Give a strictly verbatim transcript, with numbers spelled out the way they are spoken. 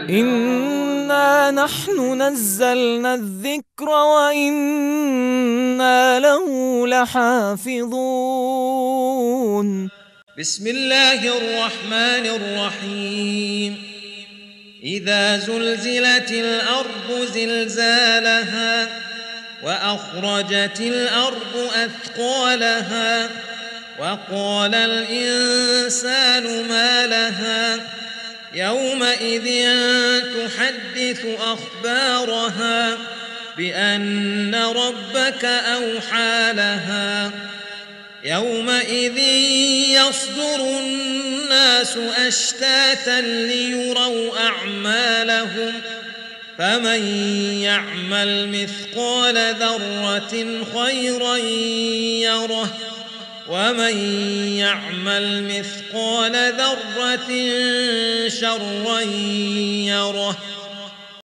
إنا نحن نزلنا الذكر وإنا له لحافظون. بسم الله الرحمن الرحيم. إذا زلزلت الأرض زلزالها وأخرجت الأرض أثقالها وقال الإنسان ما لها يومئذ تحدث أخبارها بأن ربك أوحى لها يومئذ يصدر الناس أشتاتا ليروا أعمالهم فمن يعمل مثقال ذرة خيرا يره ومن يعمل مثقال ذرة شرا يره.